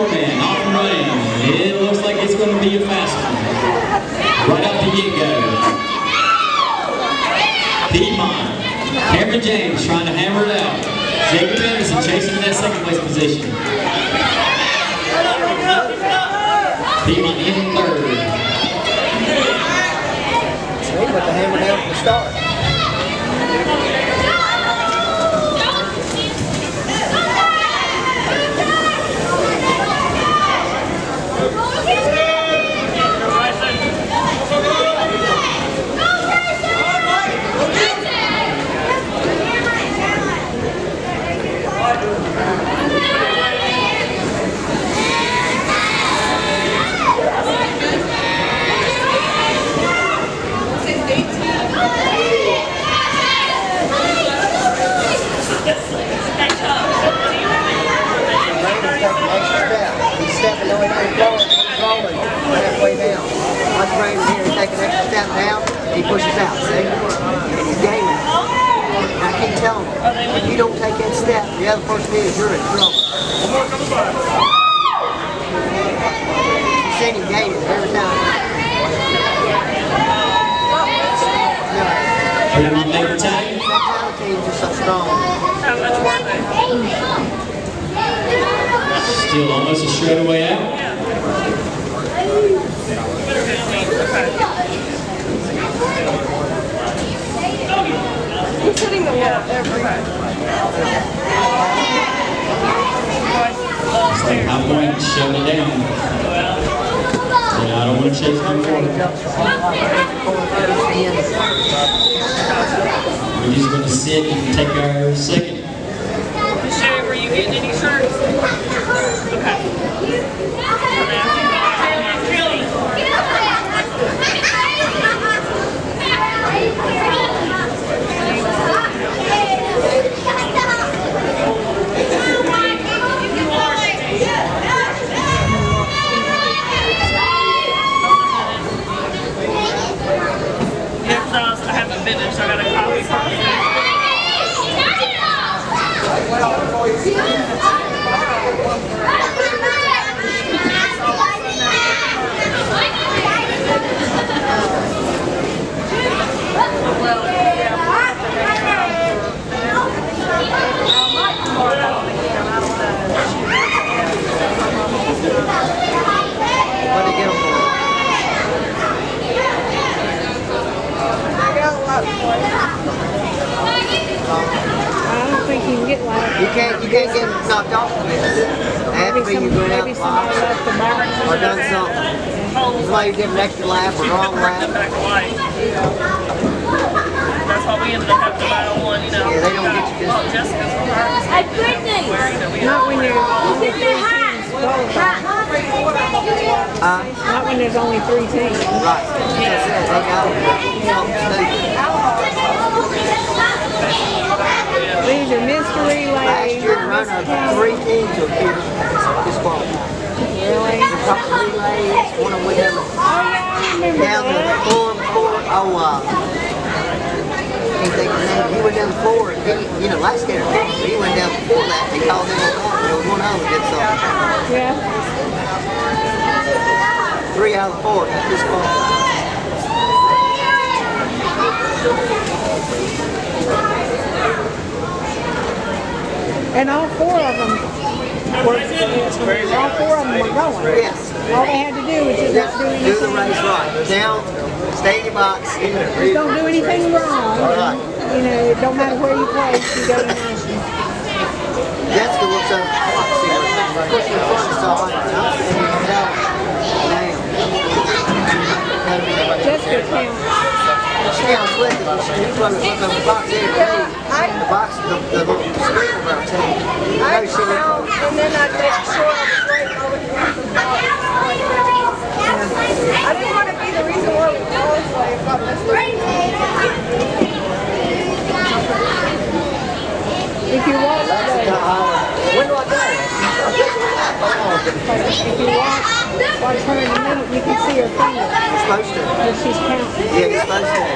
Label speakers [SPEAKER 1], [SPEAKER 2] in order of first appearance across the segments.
[SPEAKER 1] man, off and running. It looks like it's going to be a fast one. Right out the get-go. Piedmont. Cameron James trying to hammer it out. Jacob Anderson chasing that second place position. Piedmont in third.
[SPEAKER 2] He put the hammer down from the start. Halfway down. Watch Raymond here, he takes an extra step down, and he pushes out, see? And he's gaining. And I keep telling him, if you don't take that step, the other person is, you're in trouble. You've seen him gaining every time.
[SPEAKER 1] Piedmont paper tag.
[SPEAKER 2] That time team's just so strong.
[SPEAKER 3] How much were they?
[SPEAKER 1] Still almost a straightaway out.
[SPEAKER 3] He's hitting the wall every time.
[SPEAKER 1] I'm going to shut it down. Yeah, I don't want to chase no more. We're just going to sit and take our second.
[SPEAKER 3] Sherry, were you getting any shirts? Okay. I haven't finished, so I got a copy from you.
[SPEAKER 2] What did he get him for?
[SPEAKER 4] I don't think you can get like
[SPEAKER 2] You can't get knocked off of this. After you go out the box or done something. That's why you give an extra lap or wrong lap.
[SPEAKER 3] That's why we ended up having to buy one, you know.
[SPEAKER 2] Yeah, they don't get you just.
[SPEAKER 3] Well, Jessica's from her.
[SPEAKER 4] not when there's only 3 teams qualified. Not when there's only 3 teams.
[SPEAKER 2] Right. That's it. They got
[SPEAKER 4] These are mystery
[SPEAKER 2] last
[SPEAKER 4] relays.
[SPEAKER 2] year, the runner of 3 teams were disqualified.
[SPEAKER 4] Really?
[SPEAKER 2] The top relays, one of them
[SPEAKER 4] Oh yeah, I remember
[SPEAKER 2] down the
[SPEAKER 4] that.
[SPEAKER 2] floor, can't think of his name. He went down the floor, and he, last year, he went down before that, and he called him on that. There was one other that did something.
[SPEAKER 4] Yeah.
[SPEAKER 2] 3 out of the 4 got disqualified.
[SPEAKER 4] And all 4 of them were going.
[SPEAKER 2] Yes.
[SPEAKER 4] All they had to do was just not do anything.
[SPEAKER 2] Do the race right. Down, stay in your box.
[SPEAKER 4] Just don't do anything wrong.
[SPEAKER 2] Right.
[SPEAKER 4] You know, it don't matter where you place, you go to national.
[SPEAKER 2] Jessica looks up the clock, see what's pushing the front, so I
[SPEAKER 4] Jessica counts.
[SPEAKER 2] She counts with it, but she's running look up the box every day. The box, the little screen about 10.
[SPEAKER 5] I count, and then I'd make sure I was right over here. I didn't want to be the reason why we qualified if I missed it.
[SPEAKER 4] If you watch
[SPEAKER 2] when do I go?
[SPEAKER 4] if you watch her in a minute, you can see her finger.
[SPEAKER 2] You're supposed to.
[SPEAKER 4] When she's counting.
[SPEAKER 2] Yeah, you're supposed to.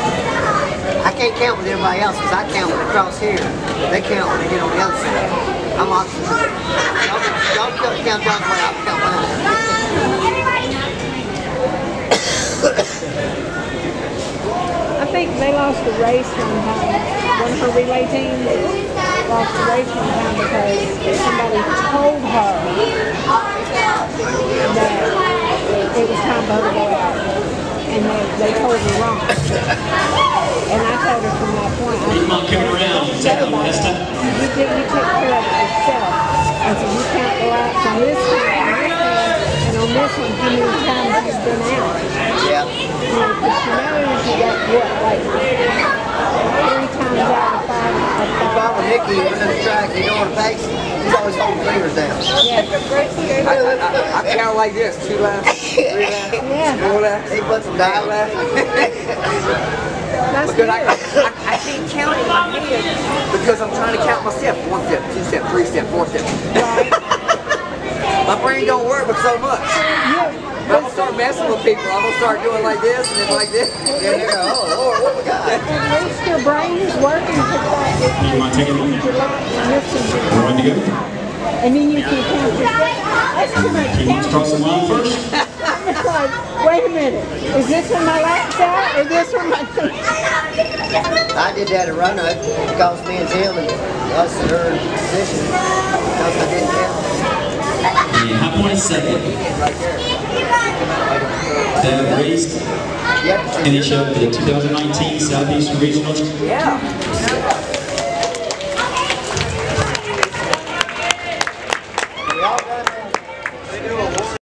[SPEAKER 2] I can't count with everybody else because I count when they cross here. They count when they get on the other side. I'm opposite. Don't count John's way, I'll count mine.
[SPEAKER 4] I think they lost a race one time. One of her relay teams lost a race one time because somebody told her that it was time for her to go out. And they told her wrong. And I told her from that point,
[SPEAKER 1] Come on, come around. Take it last time.
[SPEAKER 4] you take care of it yourself. I said, you count the laps on this one, and on this one, how many times you've been out.
[SPEAKER 2] Yeah.
[SPEAKER 4] You know, because she knows you got what, like 3 times out of 5.
[SPEAKER 2] If I were Nicky, he was in the track, you know what pace? He's always holding fingers down.
[SPEAKER 6] I count like this: 2 laps, 3 laps,
[SPEAKER 4] Yeah.
[SPEAKER 6] 4 laps,
[SPEAKER 2] He puts them down.
[SPEAKER 6] 5 laps.
[SPEAKER 4] That's
[SPEAKER 6] Because
[SPEAKER 4] good.
[SPEAKER 6] I can't count in my head because I'm trying to count my steps. 1 step, 2 step, 3 step, 4 step. My brain don't work but so much. But I'm gonna start messing with people. I'm gonna start doing like this and then like this.
[SPEAKER 2] And they go, oh Lord, what we got?
[SPEAKER 4] At least your brain is working to that.
[SPEAKER 1] You want to take it on?
[SPEAKER 4] Your laps and this one.
[SPEAKER 1] We're ready to go.
[SPEAKER 4] And then you can count your steps. That's too much
[SPEAKER 1] He wants to cross the line first.
[SPEAKER 4] It's like, wait a minute, is this when my lap's out or this when my...
[SPEAKER 2] I did that at Roanoke. It cost me and Tim and us that are in position because I didn't count.
[SPEAKER 1] And High Point is second. The race finish of the 2019 Southeastern Regional.
[SPEAKER 6] Yeah.
[SPEAKER 2] We all done